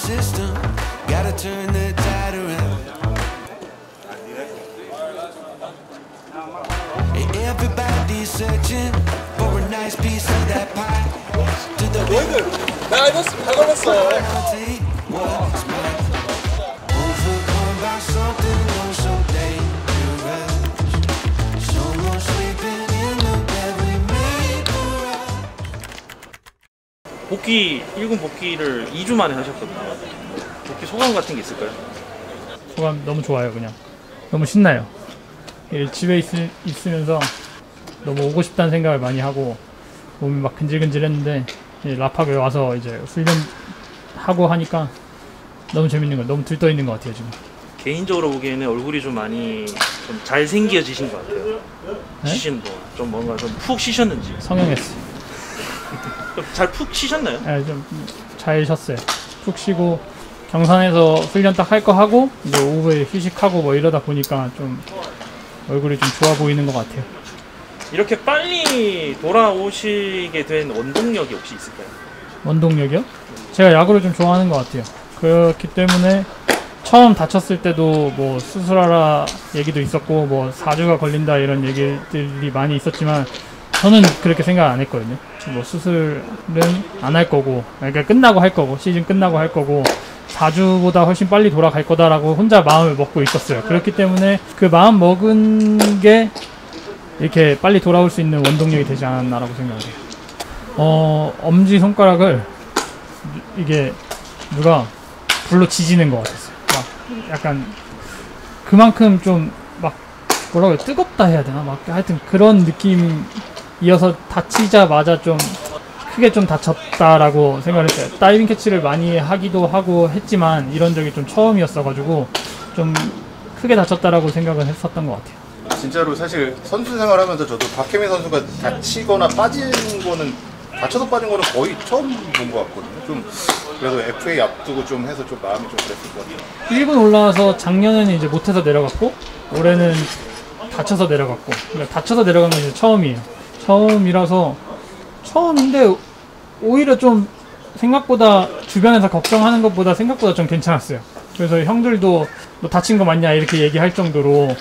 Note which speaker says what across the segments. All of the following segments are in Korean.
Speaker 1: system. Gotta turn the tide around. Everybody's searching for a nice piece of that pie.
Speaker 2: 너희들 나 알았어. 다 걸렸어.
Speaker 1: What's mine? Overcome by something oh so dangerous. Someone sleeping in the bed we made for us.
Speaker 3: 복귀 1군 복귀를 2주 만에 하셨거든요. 복귀 소감 같은 게 있을까요?
Speaker 4: 소감 너무 좋아요. 그냥 너무 신나요. 집에 있으면서 너무 오고 싶다는 생각을 많이 하고 몸이 막 근질근질했는데 라팍에 와서 이제 훈련하고 하니까 너무 재밌는 거예요. 너무 들떠 있는 것 같아요 지금.
Speaker 3: 개인적으로 보기에는 얼굴이 좀 많이 좀 잘생겨지신 것 같아요.
Speaker 4: 네?
Speaker 3: 쉬시는 동안 좀 뭔가 좀 푹 쉬셨는지.
Speaker 4: 성형했어요.
Speaker 3: 잘 푹 쉬셨나요?
Speaker 4: 네, 좀 잘 쉬었어요. 푹 쉬고 경산에서 훈련 딱 할 거 하고 이제 오후에 휴식하고 뭐 이러다 보니까 좀 얼굴이 좀 좋아 보이는 것 같아요.
Speaker 3: 이렇게 빨리 돌아오시게 된 원동력이 혹시 있을까요?
Speaker 4: 원동력이요? 제가 야구를 좀 좋아하는 것 같아요. 그렇기 때문에 처음 다쳤을 때도 뭐 수술하라 얘기도 있었고 뭐 4주가 걸린다 이런 얘기들이 많이 있었지만 저는 그렇게 생각 안 했거든요. 뭐 수술은 안 할 거고, 그러니까 끝나고 할 거고, 시즌 끝나고 할 거고 4주보다 훨씬 빨리 돌아갈 거다라고 혼자 마음을 먹고 있었어요. 그렇기 때문에 그 마음 먹은 게 이렇게 빨리 돌아올 수 있는 원동력이 되지 않았나라고 생각해요. 엄지손가락을 이게 누가 불로 지지는 것 같았어요. 막 약간 그만큼 좀 막 뭐라고 해요? 뜨겁다 해야 되나? 막 하여튼 그런 느낌이어서 다치자마자 좀 크게 좀 다쳤다라고 생각을 했어요. 다이빙 캐치를 많이 하기도 하고 했지만 이런 적이 좀 처음이었어가지고 좀 크게 다쳤다라고 생각을 했었던 것 같아요.
Speaker 5: 진짜로 사실 선수 생활하면서 저도 박혜민 선수가 다치거나 빠진 거는 다쳐서 빠진 거는 거의 처음 본 것 같거든요. 좀 그래서 FA 앞두고 좀 해서 좀 마음이 좀 그랬을 것 같아요.
Speaker 4: 1군 올라와서 작년에는 이제 못해서 내려갔고 올해는 다쳐서 내려갔고, 그러니까 다쳐서 내려간 건 이제 처음이에요. 처음이라서 처음인데 오히려 좀 생각보다 주변에서 걱정하는 것보다 생각보다 좀 괜찮았어요. 그래서 형들도 너 다친 거 맞냐 이렇게 얘기할 정도로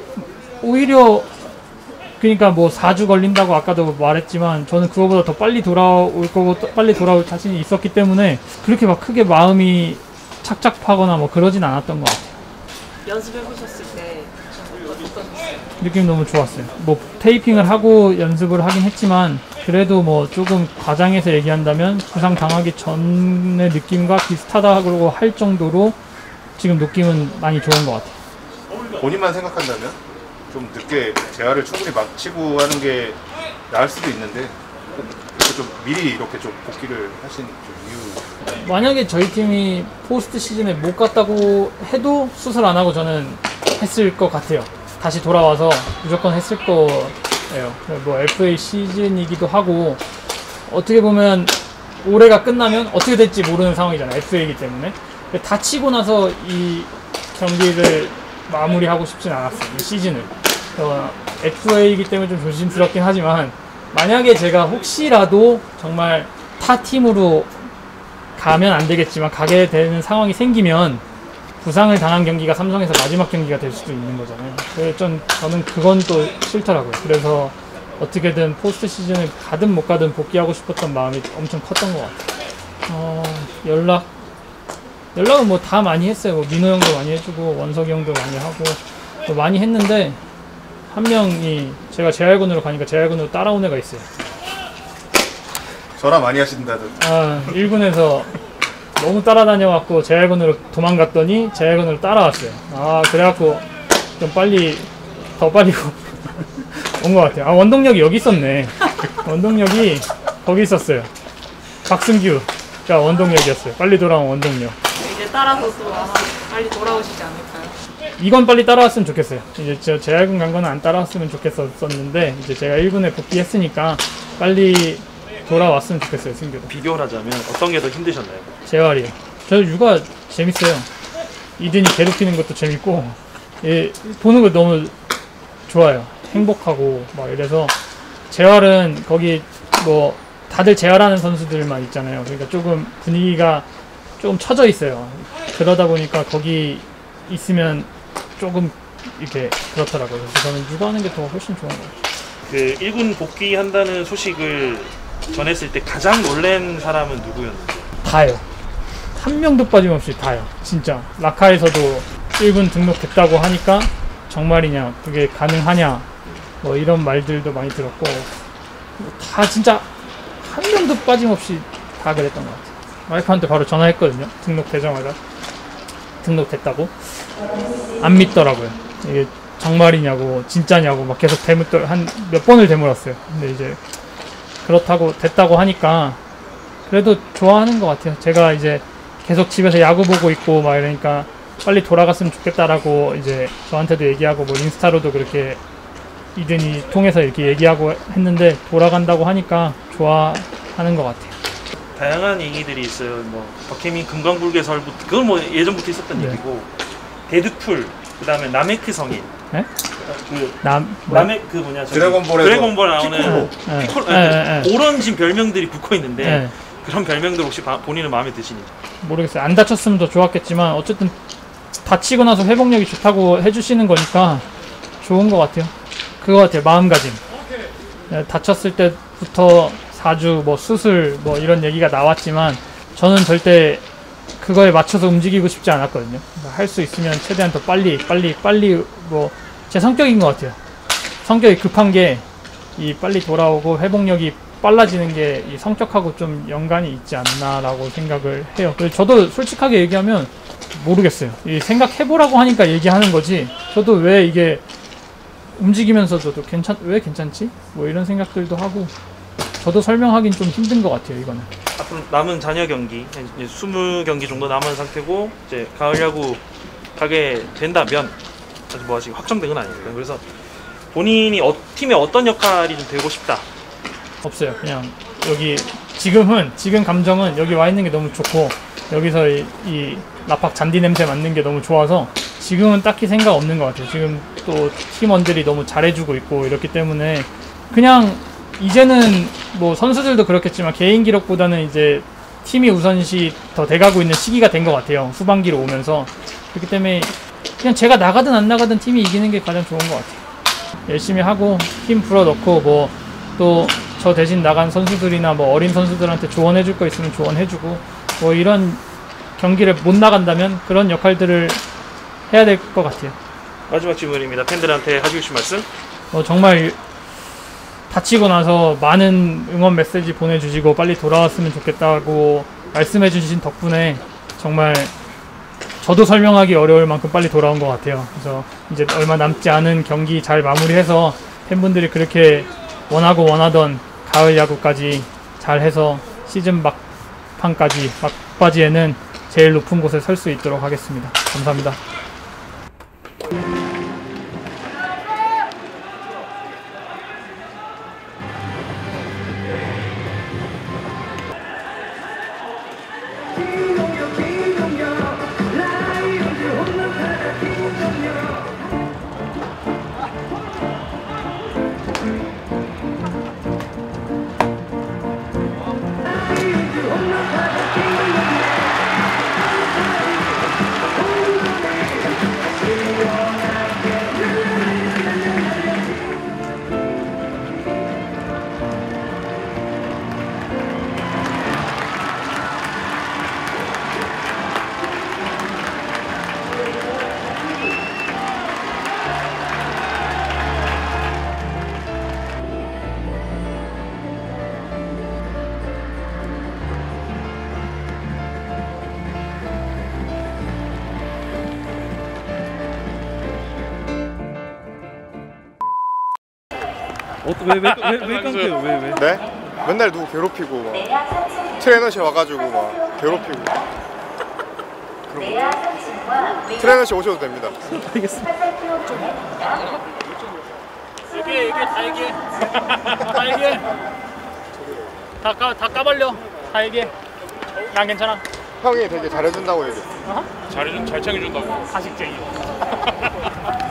Speaker 4: 오히려 그러니까 뭐 4주 걸린다고 아까도 말했지만 저는 그거보다 더 빨리 돌아올 거고 빨리 돌아올 자신이 있었기 때문에 그렇게 막 크게 마음이 착잡하거나 뭐 그러진 않았던 것 같아요.
Speaker 6: 연습해보셨을 때 어떠셨어요?
Speaker 4: 느낌 너무 좋았어요. 뭐 테이핑을 하고 연습을 하긴 했지만 그래도 뭐 조금 과장해서 얘기한다면 부상 당하기 전의 느낌과 비슷하다고 할 정도로 지금 느낌은 많이 좋은 것 같아요.
Speaker 5: 본인만 생각한다면 좀 늦게 재활을 충분히 마치고 하는 게 나을 수도 있는데 그래서 좀 미리 이렇게 좀 복귀를 하신 좀 이유.
Speaker 4: 만약에 저희 팀이 포스트 시즌에 못 갔다고 해도 수술 안 하고 저는 했을 것 같아요. 다시 돌아와서 무조건 했을 거예요. 뭐 FA 시즌이기도 하고 어떻게 보면 올해가 끝나면 어떻게 될지 모르는 상황이잖아요. FA이기 때문에. 다치고 나서 이 경기를 마무리하고 싶진 않았어요. 이 시즌을. FA이기 때문에 좀 조심스럽긴 하지만 만약에 제가 혹시라도 정말 타 팀으로 가면 안 되겠지만 가게 되는 상황이 생기면 부상을 당한 경기가 삼성에서 마지막 경기가 될 수도 있는 거잖아요. 그래서 저는 그건 또 싫더라고요. 그래서 어떻게든 포스트 시즌을 가든 못 가든 복귀하고 싶었던 마음이 엄청 컸던 것 같아요. 연락은 뭐 다 많이 했어요. 뭐 민호 형도 많이 해주고 원석이 형도 많이 하고 뭐 많이 했는데 한 명이 제가 재활군으로 가니까 재활군으로 따라온 애가 있어요.
Speaker 5: 전화 많이 하신다던.
Speaker 4: 1군에서 너무 따라다녀갖고 재활군으로 도망갔더니 재활군으로 따라왔어요. 그래갖고 좀 더 빨리 온 것 같아요. 원동력이 여기 있었네. 원동력이 거기 있었어요. 박승규가 원동력이었어요. 빨리 돌아온 원동력.
Speaker 6: 이제 따라서 또 아마 빨리 돌아오시지 않을까요?
Speaker 4: 이건 빨리 따라왔으면 좋겠어요. 이제 저 재활군 간 거는 안 따라왔으면 좋겠었는데 이제 제가 1군에 복귀했으니까 빨리 돌아왔으면 좋겠어요. 승규도.
Speaker 3: 비교를 하자면 어떤 게 더 힘드셨나요?
Speaker 4: 재활이요. 저 육아 재밌어요. 이든이 괴롭히는 것도 재밌고 보는 거 너무 좋아요. 행복하고 막 이래서 재활은 거기 뭐 다들 재활하는 선수들만 있잖아요. 그러니까 조금 분위기가 조금 처져 있어요. 그러다 보니까 거기 있으면 조금 이렇게 그렇더라고요. 그래서 저는 육아하는 게 더 훨씬 좋은 것 같아요.
Speaker 3: 그 1군 복귀한다는 소식을 전했을 때 가장 놀란 사람은 누구였는지?
Speaker 4: 다요. 한 명도 빠짐없이 다요. 진짜 라카에서도 1군 등록됐다고 하니까 정말이냐, 그게 가능하냐, 뭐 이런 말들도 많이 들었고, 다 진짜 한 명도 빠짐없이 다 그랬던 것 같아요. 와이프한테 바로 전화했거든요. 등록되자마자. 등록됐다고. 안 믿더라고요. 이게 정말이냐고 진짜냐고 막 계속 한 몇 번을 되물었어요. 근데 이제 그렇다고 됐다고 하니까 그래도 좋아하는 것 같아요. 제가 이제 계속 집에서 야구 보고 있고 막 이러니까 빨리 돌아갔으면 좋겠다라고 이제 저한테도 얘기하고 뭐 인스타로도 그렇게 이든이 통해서 이렇게 얘기하고 했는데 돌아간다고 하니까 좋아하는 것 같아요.
Speaker 3: 다양한 얘기들이 있어요. 뭐 박혜민 금강불개설부터 그건 뭐 예전부터 있었던
Speaker 4: 네.
Speaker 3: 얘기고 데드풀 그다음에 나메크 성인.
Speaker 4: 네?
Speaker 3: 그
Speaker 4: 뭐?
Speaker 3: 나메 그 뭐냐 저기
Speaker 5: 드래곤볼에서
Speaker 3: 드래곤볼 나오는
Speaker 4: 네.
Speaker 3: 피콜
Speaker 4: 네.
Speaker 3: 그런 지금 별명들이 붙고 있는데
Speaker 4: 네.
Speaker 3: 그런 별명들 혹시 본인은 마음에 드시는지?
Speaker 4: 모르겠어요. 안 다쳤으면 더 좋았겠지만 어쨌든 다치고 나서 회복력이 좋다고 해주시는 거니까 좋은 것 같아요. 그거 같아요. 마음가짐. 다쳤을 때부터 4주 뭐 수술 뭐 이런 얘기가 나왔지만 저는 절대 그거에 맞춰서 움직이고 싶지 않았거든요. 할 수 있으면 최대한 더 빨리 뭐 제 성격인 것 같아요. 성격이 급한 게 이 빨리 돌아오고 회복력이 빨라지는 게 이 성격하고 좀 연관이 있지 않나라고 생각을 해요. 그래서 저도 솔직하게 얘기하면 모르겠어요. 이 생각해보라고 하니까 얘기하는 거지. 저도 왜 이게 움직이면서도 왜 괜찮지? 뭐 이런 생각들도 하고 저도 설명하긴 좀 힘든 것 같아요. 이거는.
Speaker 3: 앞으로 남은 잔여 경기 이제 20경기 정도 남은 상태고 이제 가을 야구 가게 된다면 아직 뭐 아직 확정된 건 아니니까 그래서 본인이 팀의 어떤 역할이 좀 되고 싶다.
Speaker 4: 없어요. 그냥 여기 지금 감정은 여기 와 있는 게 너무 좋고 여기서 이 라팍 잔디 냄새 맡는 게 너무 좋아서 지금은 딱히 생각 없는 것 같아요. 지금 또 팀원들이 너무 잘해주고 있고 이렇기 때문에 그냥 이제는 뭐 선수들도 그렇겠지만 개인 기록보다는 이제 팀이 우선시 더 돼가고 있는 시기가 된 것 같아요. 후반기로 오면서. 그렇기 때문에 그냥 제가 나가든 안 나가든 팀이 이기는 게 가장 좋은 것 같아요. 열심히 하고 힘 불어넣고 뭐 또 저 대신 나간 선수들이나 뭐 어린 선수들한테 조언해줄 거 있으면 조언해주고 뭐 이런 경기를 못 나간다면 그런 역할들을 해야 될 것 같아요.
Speaker 3: 마지막 질문입니다. 팬들한테 해주고 싶은 말씀?
Speaker 4: 정말 다치고 나서 많은 응원 메시지 보내주시고 빨리 돌아왔으면 좋겠다고 말씀해 주신 덕분에 정말 저도 설명하기 어려울 만큼 빨리 돌아온 것 같아요. 그래서 이제 얼마 남지 않은 경기 잘 마무리해서 팬분들이 그렇게 원하던 가을 야구까지 잘 해서 시즌 막바지에는 제일 높은 곳에 설 수 있도록 하겠습니다. 감사합니다.
Speaker 3: 왜 깡패요? 왜?
Speaker 2: 네? 맨날 누구 괴롭히고 막 트레이너실 와가지고 막 괴롭히고 그런 거. 트레이너실 오셔도 됩니다.
Speaker 3: 알겠습니다.
Speaker 4: 얘기해 다 까발려. 다 얘기해. 난 괜찮아.
Speaker 2: 형이 되게 잘해준다고 얘기해.
Speaker 4: 잘 챙겨준다고. 가식쟁이.